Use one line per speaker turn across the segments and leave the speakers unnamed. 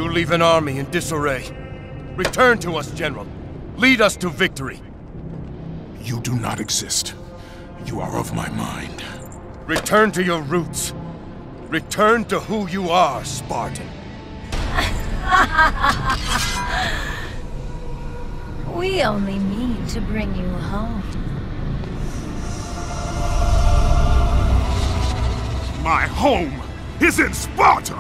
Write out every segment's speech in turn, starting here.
You leave an army in disarray. Return to us, General. Lead us to victory.
You do not exist. You are of my mind.
Return to your roots. Return to who you are, Spartan.
We only mean to bring you home.
My home is in Sparta!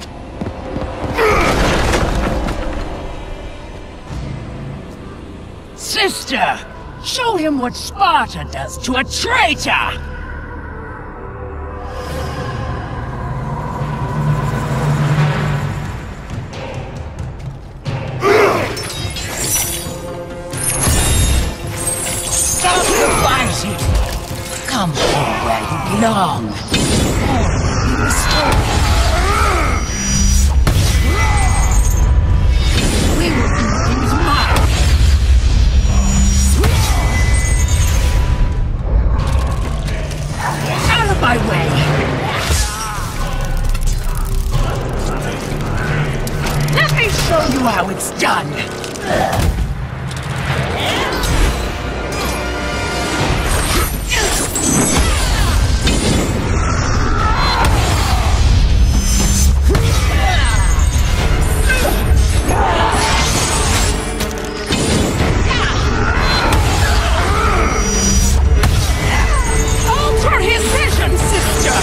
Sister, show him what Sparta does to a traitor! Stop the fighting! Come home where you belong. All will be restored. We will do things mine. Out of my way! Let me show you how it's done! Alter his vision, sister!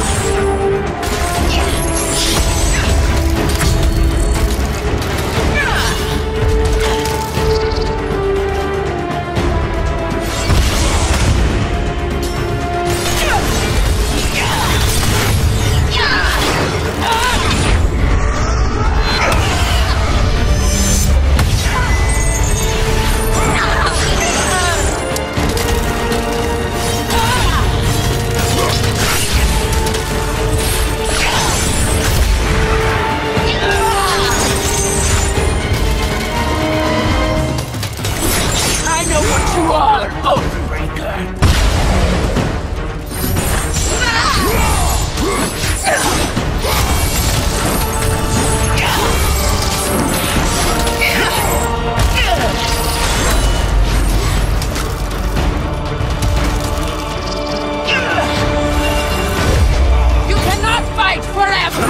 I know what you are, Oathbreaker! You cannot fight forever!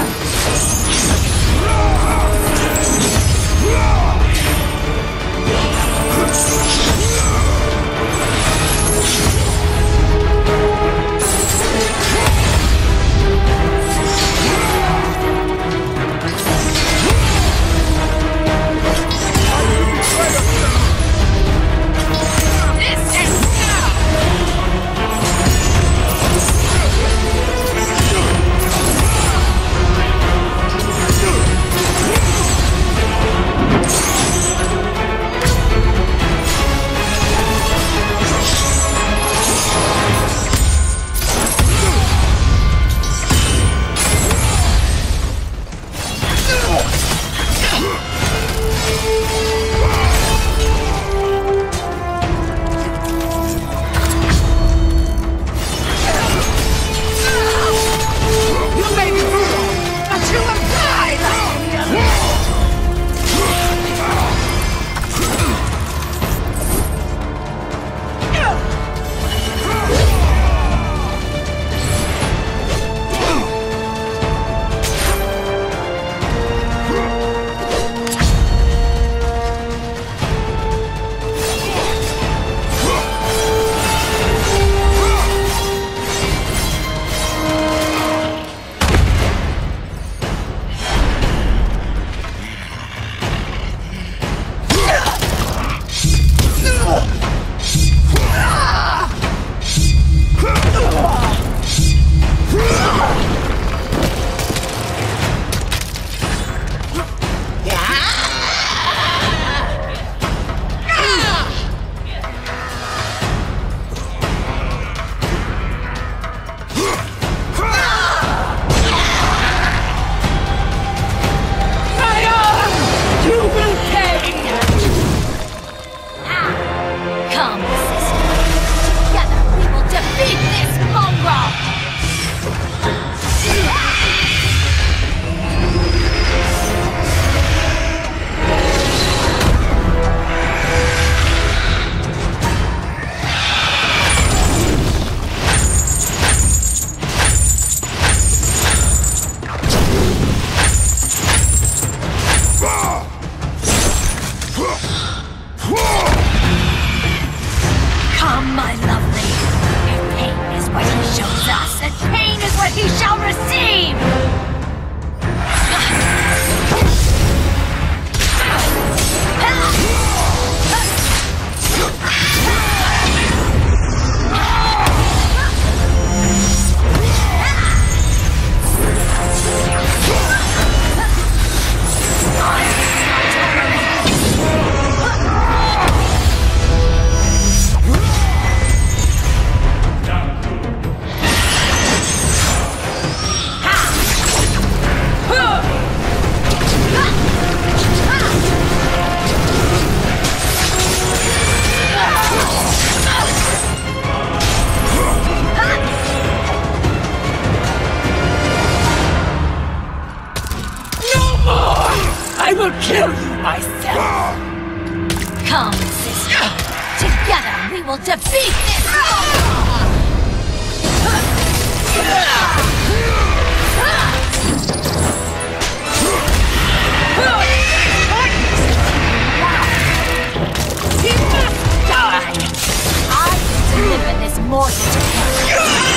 This ends now! You may be brutal, but you will die like the others! My arm! You will pay!
Come, sister. Together we will defeat this mongrel! Come, my lovely. If pain is what he shows us, then pain is what he shall receive!
I will kill you myself!
Come, sister. Together we will defeat this monster!
He must die!
I will deliver this mortal to him.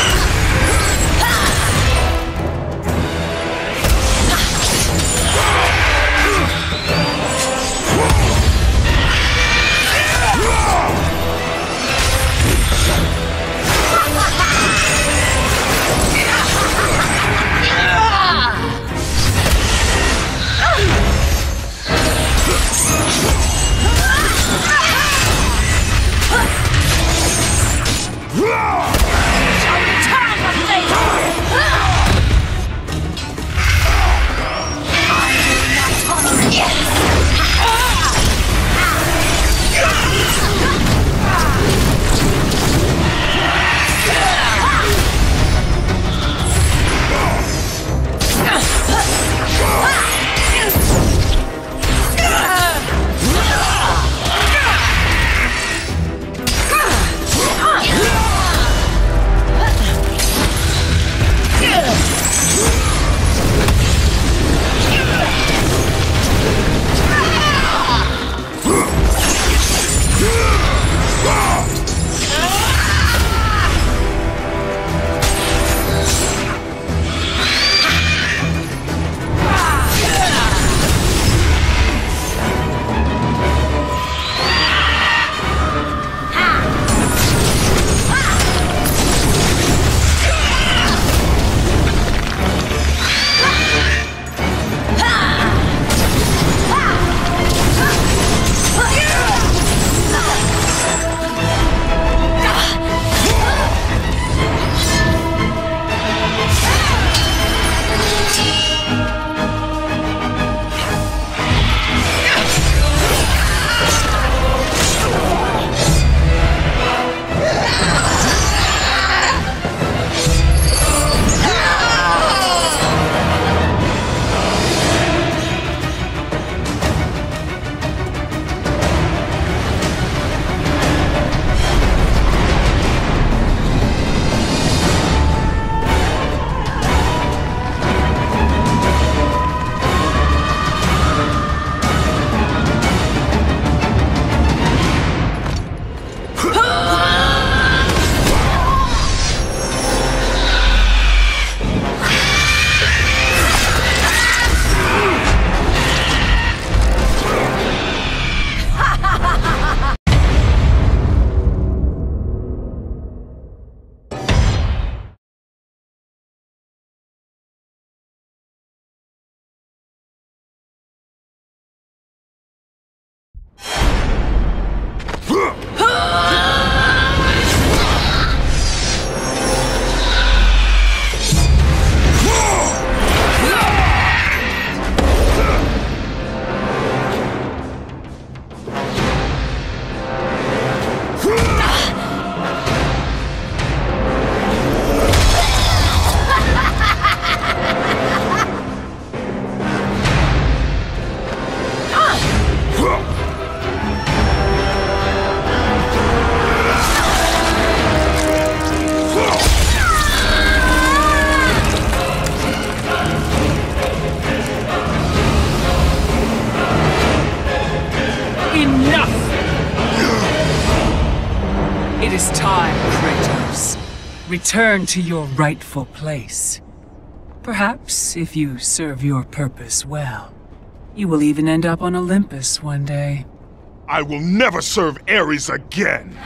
It is time, Kratos. Return to your rightful place. Perhaps, if you serve your purpose well, you will even end up on Olympus one day.
I will never serve Ares again!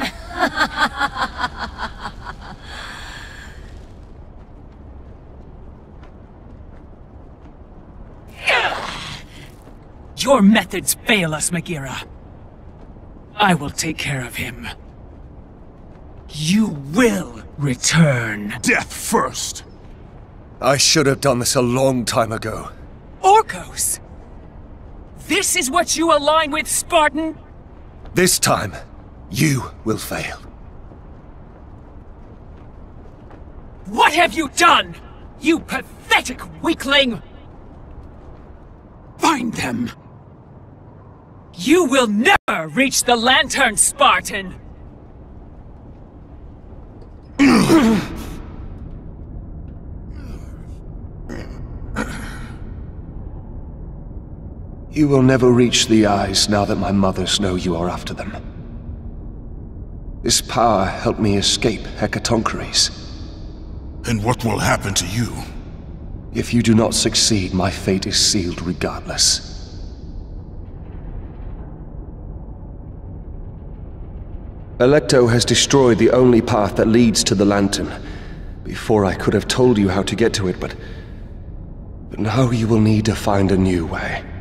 Your methods fail us, Megira. I will take care of him. You will return.
Death first!
I should have done this a long time ago.
Orcos! This is what you align with, Spartan?
This time, you will fail.
What have you done? You pathetic weakling! Find them! You will never reach the Lantern, Spartan!
You will never reach the eyes now that my mothers know you are after them. This power helped me escape Hecatoncheires.
And what will happen to you?
If you do not succeed, my fate is sealed regardless. Alecto has destroyed the only path that leads to the Lantern. Before I could have told you how to get to it, but now you will need to find a new way.